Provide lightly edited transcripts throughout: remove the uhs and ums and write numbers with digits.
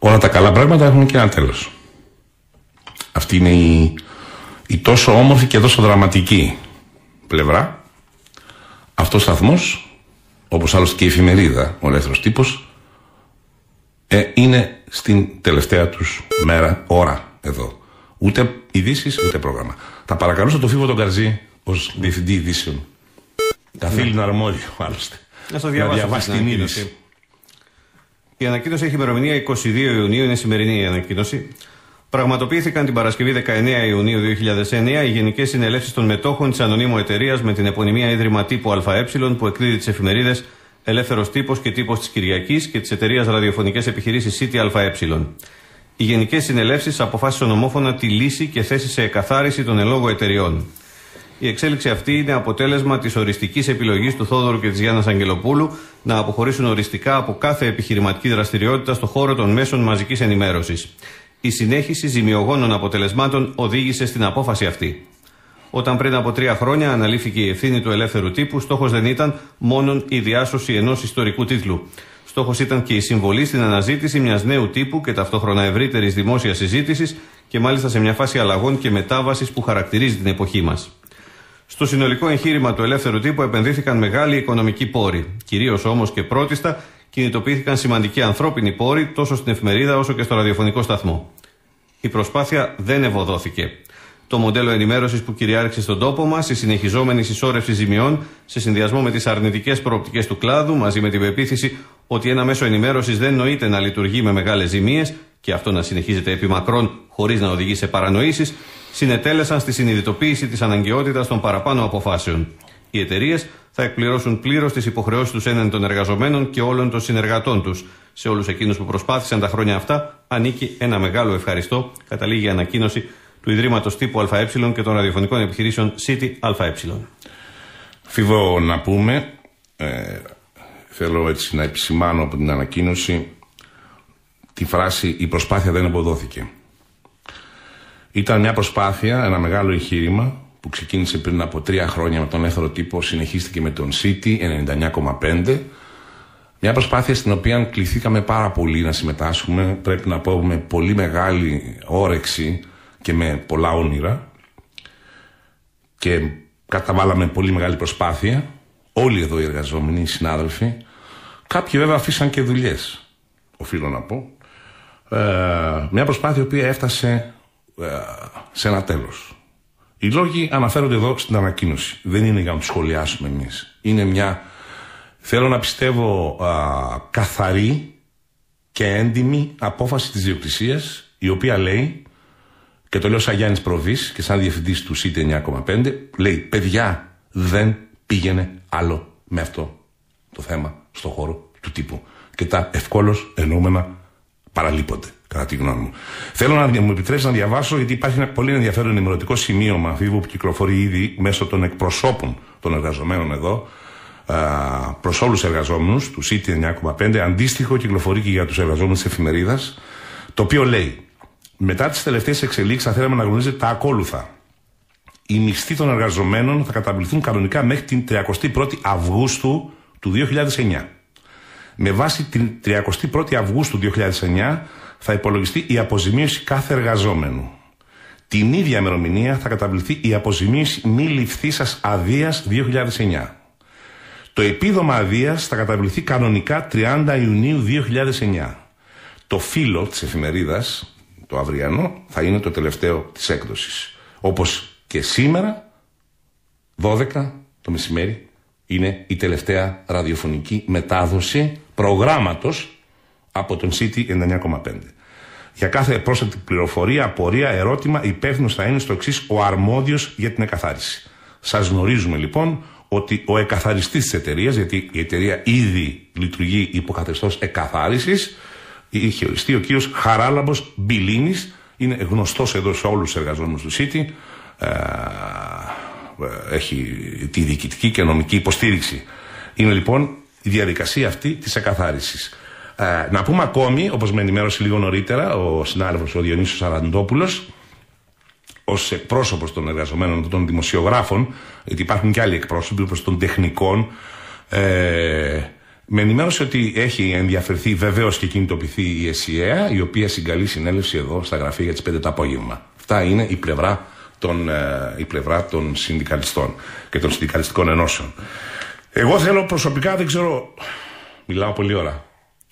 όλα τα καλά πράγματα έχουν και ένα τέλος. Αυτή είναι η τόσο όμορφη και τόσο δραματική πλευρά. Αυτός ο σταθμός, όπως άλλωστε και η εφημερίδα, ο Ελεύθερος Τύπος, είναι στην τελευταία τους ώρα εδώ. Ούτε ειδήσεις, ούτε πρόγραμμα. Θα παρακαλούσα τον Φίβο τον Καρζή ως διευθυντή ειδήσεων. Καθήλυνα αρμόδιο, άλλωστε. Να διαβάσει την είδηση. Η ανακοίνωση έχει ημερομηνία 22 Ιουνίου, είναι σημερινή η ανακοίνωση. Πραγματοποιήθηκαν την Παρασκευή 19 Ιουνίου 2009 οι Γενικές Συνελεύσεις των Μετόχων της Ανωνύμου Εταιρείας με την επωνυμία Ίδρυμα Τύπου ΑΕ που εκδίδει τις εφημερίδες Ελεύθερος Τύπος και Τύπος της Κυριακής και της εταιρείας Ραδιοφωνικές Επιχειρήσεις City ΑΕ. Οι Γενικές Συνελεύσεις αποφάσισαν ομόφωνα τη λύση και θέση σε εκαθάριση των ελόγω εταιριών. Η εξέλιξη αυτή είναι αποτέλεσμα της οριστικής επιλογής του Θόδωρου και της Γιάννας Αγγελοπούλου να αποχωρήσουν οριστικά από κάθε επιχειρηματική δραστηριότητα στον χώρο των μέσων μαζικής ενημέρωσης. Η συνέχιση ζημιογόνων αποτελεσμάτων οδήγησε στην απόφαση αυτή. Όταν πριν από 3 χρόνια αναλήφθηκε η ευθύνη του Ελεύθερου Τύπου, στόχος δεν ήταν μόνον η διάσωση ενός ιστορικού τίτλου. Στόχος ήταν και η συμβολή στην αναζήτηση μιας νέου τύπου και ταυτόχρονα ευρύτερης δημόσιας συζήτησης και μάλιστα σε μια φάση αλλαγών και μετάβασης που χαρακτηρίζει την εποχή μας. Στο συνολικό εγχείρημα του Ελεύθερου Τύπου επενδύθηκαν μεγάλοι οικονομικοί πόροι. Κυρίως όμως και πρώτιστα κινητοποιήθηκαν σημαντικοί ανθρώπινοι πόροι τόσο στην εφημερίδα όσο και στο ραδιοφωνικό σταθμό. Η προσπάθεια δεν ευωδόθηκε. Το μοντέλο ενημέρωσης που κυριάρχησε στον τόπο μας, η συνεχιζόμενη συσσόρευση ζημιών, σε συνδυασμό με τις αρνητικές προοπτικές του κλάδου, μαζί με την πεποίθηση ότι ένα μέσο ενημέρωσης δεν νοείται να λειτουργεί με μεγάλες ζημίες και αυτό να συνεχίζεται επί μακρόν χωρίς να οδηγεί σε παρανοήσεις, συνετέλεσαν στη συνειδητοποίηση της αναγκαιότητας των παραπάνω αποφάσεων. Οι εταιρείες θα εκπληρώσουν πλήρως τις υποχρεώσεις τους έναντι των εργαζομένων και όλων των συνεργατών τους. Σε όλους εκείνους που προσπάθησαν τα χρόνια αυτά, ανήκει ένα μεγάλο ευχαριστώ, καταλήγει η ανακοίνωση του Ιδρύματος Τύπου ΑΕ και των ραδιοφωνικών επιχειρήσεων City ΑΕ. Φίβο, να πούμε, θέλω έτσι να επισημάνω από την ανακοίνωση τη φράση «η προσπάθεια δεν αποδόθηκε». Ήταν μια προσπάθεια, ένα μεγάλο εγχείρημα που ξεκίνησε πριν από 3 χρόνια με τον Ελεύθερο Τύπο, συνεχίστηκε με τον City 99,5. Μια προσπάθεια στην οποία κληθήκαμε πάρα πολύ να συμμετάσχουμε, πρέπει να πω με πολύ μεγάλη όρεξη και με πολλά όνειρα και καταβάλαμε πολύ μεγάλη προσπάθεια, όλοι εδώ οι εργαζόμενοι, οι συνάδελφοι. Κάποιοι βέβαια αφήσαν και δουλειές, οφείλω να πω. Μια προσπάθεια η οποία έφτασε σε ένα τέλος. Οι λόγοι αναφέρονται εδώ στην ανακοίνωση. Δεν είναι για να τους σχολιάσουμε εμείς. Είναι μια, θέλω να πιστεύω, καθαρή και έντιμη απόφαση της διοκτησίας, η οποία λέει, και το λέω σαν Γιάννης Προβής και σαν διευθυντής του City 9,5, λέει, παιδιά, δεν πήγαινε άλλο με αυτό το θέμα στον χώρο του τύπου. Και τα ευκόλως εννοούμενα παραλείπονται, κατά τη γνώμη μου. Θέλω να μου επιτρέψει να διαβάσω, γιατί υπάρχει ένα πολύ ενδιαφέρον ενημερωτικό σημείωμα, Φίβου, που κυκλοφορεί ήδη μέσω των εκπροσώπων των εργαζομένων εδώ, προς όλους τους εργαζόμενους του City 9,5. Αντίστοιχο κυκλοφορεί και για τους εργαζόμενους της εφημερίδας, το οποίο λέει: μετά τις τελευταίες εξελίξεις θα θέλαμε να γνωρίζετε τα ακόλουθα. Οι μισθοί των εργαζομένων θα καταβληθούν κανονικά μέχρι την 31η Αυγούστου του 2009. Με βάση την 31η Αυγούστου 2009 θα υπολογιστεί η αποζημίωση κάθε εργαζόμενου. Την ίδια ημερομηνία θα καταβληθεί η αποζημίωση μη ληφθήσας αδείας 2009. Το επίδομα αδείας θα καταβληθεί κανονικά 30 Ιουνίου 2009. Το φύλλο της εφημερίδας, το αυριανό, θα είναι το τελευταίο της έκδοσης. Όπως και σήμερα, 12 το μεσημέρι, είναι η τελευταία ραδιοφωνική μετάδοση προγράμματος από τον City 99,5. Για κάθε πρόσθετη πληροφορία, απορία, ερώτημα, υπεύθυνος θα είναι στο εξής: ο αρμόδιος για την εκαθάριση. Σας γνωρίζουμε λοιπόν ότι ο εκαθαριστής της εταιρείας, γιατί η εταιρεία ήδη λειτουργεί υπό καθεστώς εκαθάρισης, είχε οριστεί ο κύριος Χαράλαμπος Μπιλίνης, είναι γνωστός εδώ σε όλους τους εργαζόμενους του City, έχει τη διοικητική και νομική υποστήριξη. Είναι λοιπόν η διαδικασία αυτή της εκαθάρισης. Να πούμε ακόμη, όπως με ενημέρωσε λίγο νωρίτερα ο συνάδελφος ο Διονύσιος Αραντόπουλος, ως εκπρόσωπος των εργαζομένων των δημοσιογράφων, γιατί υπάρχουν και άλλοι εκπρόσωποι όπως των τεχνικών, Με ενημέρωσε ότι έχει ενδιαφερθεί βεβαίως και κινητοποιηθεί η ΕΣΥΑ, η οποία συγκαλεί συνέλευση εδώ στα γραφεία για τις 5 το απόγευμα. Αυτά είναι η πλευρά των συνδικαλιστών και των συνδικαλιστικών ενώσεων. Εγώ θέλω προσωπικά, δεν ξέρω, μιλάω πολλή ώρα.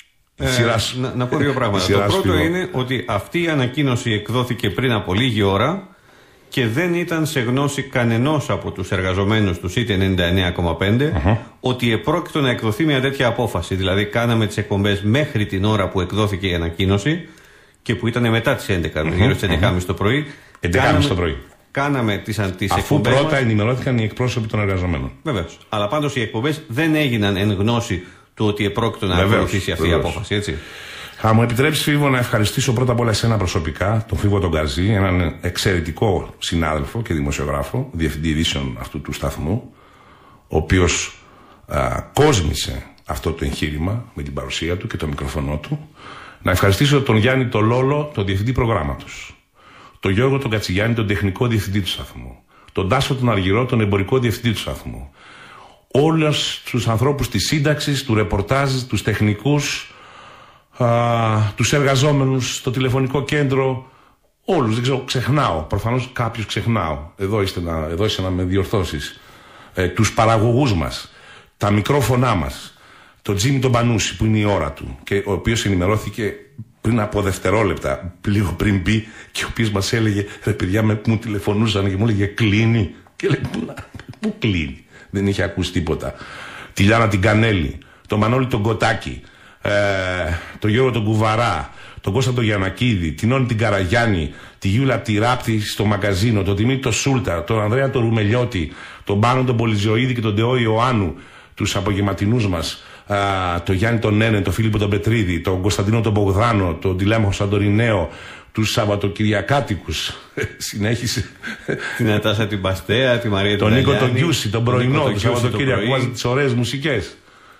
Να πω δύο πράγματα. Το πρώτο είναι ότι αυτή η ανακοίνωση εκδόθηκε πριν από λίγη ώρα και δεν ήταν σε γνώση κανενός από τους εργαζομένους του ΣΥΤ 99,5 ότι επρόκειτο να εκδοθεί μια τέτοια απόφαση. Δηλαδή, κάναμε τις εκπομπές μέχρι την ώρα που εκδόθηκε η ανακοίνωση και που ήταν μετά τις 11, γύρω στις 11.30 το πρωί. 11.30 το πρωί. Κάναμε τις εκπομπές. Αφού πρώτα ενημερώθηκαν οι εκπρόσωποι των εργαζομένων. Βεβαίως. Αλλά πάντως οι εκπομπές δεν έγιναν εν γνώση του ότι επρόκειτο να ακολουθήσει αυτή η απόφαση, έτσι. Θα μου επιτρέψει, Φίβο, να ευχαριστήσω πρώτα απ' όλα εσένα προσωπικά, τον Φίβο τον Καρζή, έναν εξαιρετικό συνάδελφο και δημοσιογράφο, διευθυντή ειδήσεων αυτού του σταθμού, ο οποίος κόσμησε αυτό το εγχείρημα με την παρουσία του και το μικροφωνό του. Να ευχαριστήσω τον Γιάννη τον Λόλο, τον διευθυντή προγράμματος, τον Γιώργο τον Κατσιγιάννη, τον τεχνικό διευθυντή του σταθμού, τον Τάσο τον Αργυρό, τον εμπορικό διευθυντή του σταθμού, όλους τους ανθρώπους της σύνταξης, του ρεπορτάζ, τους τεχνικούς, τους εργαζόμενους στο τηλεφωνικό κέντρο, όλους, δεν ξέρω, ξεχνάω, προφανώς κάποιους ξεχνάω, εδώ είσαι να με διορθώσεις, τους παραγωγούς μας, τα μικρόφωνά μας, τον Τζίμι τον Πανούση που είναι η ώρα του και ο οποίος ενημερώθηκε πριν από δευτερόλεπτα, λίγο πριν μπει, και ο οποίος μας έλεγε, ρε παιδιά, μου τηλεφωνούσαν και μου έλεγε κλείνει, και λέει, πού κλείνει, δεν είχε ακούσει τίποτα. Τη Λιάνα την Κανέλη, τον Μανώλη τον Κοτάκη, τον Γιώργο τον Κουβαρά, τον Κώστα τον Γιαννακίδη, την Όλη την Καραγιάννη, τη Γιούλα τη Ράπτη στο μαγκαζίνο, τον Δημήτρη τον Σούλτα, τον Ανδρέα τον Ρουμελιώτη, τον Πάνο τον Πολυζωίδη και τον Τεό Ιωάννου, τους απογευματινούς μας, τον Γιάννη τον Νένε, τον Φίλιππο τον Πετρίδη, τον Κωνσταντίνο τον Μπογδάνο, τον Τηλέμαχο Σαντορινέο, τους Σαββατοκυριακάτικους. Συνέχισε. Την Νατάσα την Παστέα, τη Μαρία τον Νίκο τον Γιούση, τον πρωινό, το Σαββατοκύριακο, βάζει τις ωραίες μουσικές.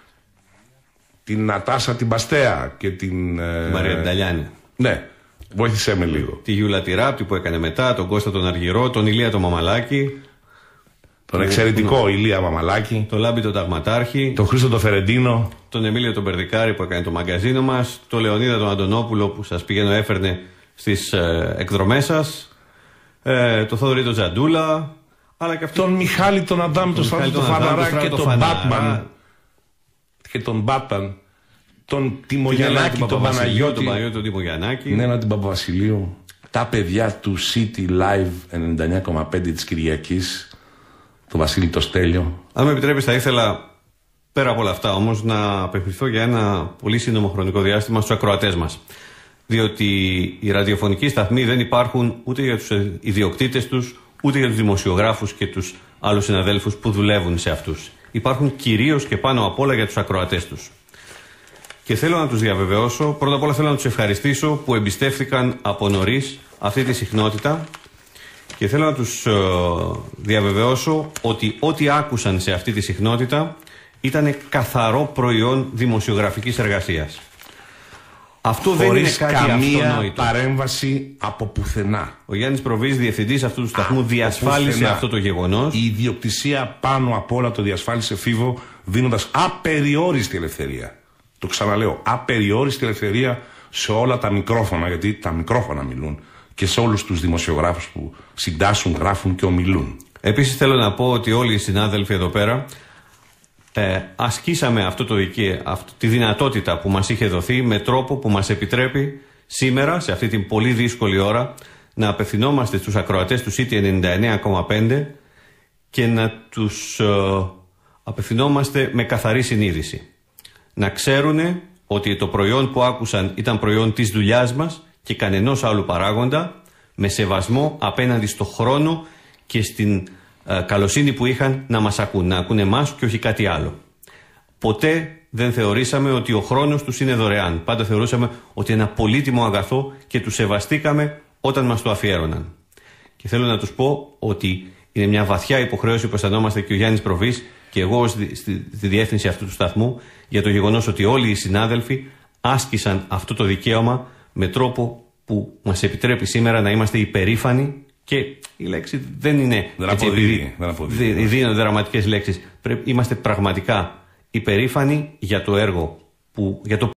Την Νατάσα την Παστέα και την Μαρία Νταλιάνη. Ναι, βοήθησέ με λίγο. Τη Γιούλα τη Ράπτη που έκανε μετά, τον Κώστα τον Αργυρό, τον Ηλία τον Μαμαλάκη. Τον εξαιρετικό Ηλία Μαμαλάκη. Τον Λάμπη τον Ταγματάρχη. Τον Χρήστο τον Φερεντίνο. Τον Εμίλιο τον Περδικάρη που έκανε το μαγκαζίνο μας. Τον Λεωνίδα τον Αντωνόπουλο που σας πηγαίνω έφερνε στις εκδρομές σας. Τον Θοδωρή τον Τζαντούλα. Αλλά και τον Μιχάλη τον Αντάμ, τον Στράτο τον Φαναρά και τον Μπάτμαν. Και τον Μπάτμαν. Τον Τιμογιαννάκη, τον Παναγιώτη. Τον Τιμογιαννάκη. Ναι, την Παπαβασιλείου. Τα παιδιά του City Live 99,5 της Κυριακής. Το Βασίλη το Στέλιο. Αν με επιτρέπεις, θα ήθελα πέρα από όλα αυτά όμως να απευθυνθώ για ένα πολύ σύντομο χρονικό διάστημα στους ακροατές μας. Διότι οι ραδιοφωνικοί σταθμοί δεν υπάρχουν ούτε για τους ιδιοκτήτες τους, ούτε για τους δημοσιογράφους και τους άλλους συναδέλφους που δουλεύουν σε αυτούς. Υπάρχουν κυρίως και πάνω απ' όλα για τους ακροατές τους. Και θέλω να τους διαβεβαιώσω, πρώτα απ' όλα θέλω να τους ευχαριστήσω που εμπιστεύθηκαν από νωρίς αυτή τη συχνότητα. Και θέλω να τους διαβεβαιώσω ότι ό,τι άκουσαν σε αυτή τη συχνότητα ήταν καθαρό προϊόν δημοσιογραφικής εργασίας. Αυτό χωρίς δεν είναι κάτι καμία αυτονόητο. Παρέμβαση από πουθενά. Ο Γιάννης Προβής, διευθυντής αυτού του σταθμού, διασφάλισε αυτό το γεγονός. Η ιδιοκτησία πάνω απ' όλα το διασφάλισε, Φίβο, δίνοντας απεριόριστη ελευθερία. Το ξαναλέω, απεριόριστη ελευθερία σε όλα τα μικρόφωνα, γιατί τα μικρόφωνα μιλούν, και σε όλους τους δημοσιογράφους που συντάσσουν, γράφουν και ομιλούν. Επίσης θέλω να πω ότι όλοι οι συνάδελφοι εδώ πέρα ασκήσαμε τη δυνατότητα που μας είχε δοθεί με τρόπο που μας επιτρέπει σήμερα, σε αυτή την πολύ δύσκολη ώρα, να απευθυνόμαστε στους ακροατές του City 99,5 και να τους απευθυνόμαστε με καθαρή συνείδηση. Να ξέρουν ότι το προϊόν που άκουσαν ήταν προϊόν της δουλειάς μας και κανενός άλλου παράγοντα, με σεβασμό απέναντι στο χρόνο και στην καλοσύνη που είχαν να μας ακούν, να ακούνε εμάς και όχι κάτι άλλο. Ποτέ δεν θεωρήσαμε ότι ο χρόνος τους είναι δωρεάν. Πάντα θεωρούσαμε ότι ένα πολύτιμο αγαθό και τους σεβαστήκαμε όταν μας το αφιέρωναν. Και θέλω να τους πω ότι είναι μια βαθιά υποχρέωση που αισθανόμαστε και ο Γιάννης Προβής και εγώ στη διεύθυνση αυτού του σταθμού, για το γεγονός ότι όλοι οι συνάδελφοι άσκησαν αυτό το δικαίωμα με τρόπο που μας επιτρέπει σήμερα να είμαστε υπερήφανοι. Και η λέξη δεν είναι δεν αποδίδει. δίνονται δραματικές λέξεις. Είμαστε πραγματικά υπερήφανοι για το έργο για το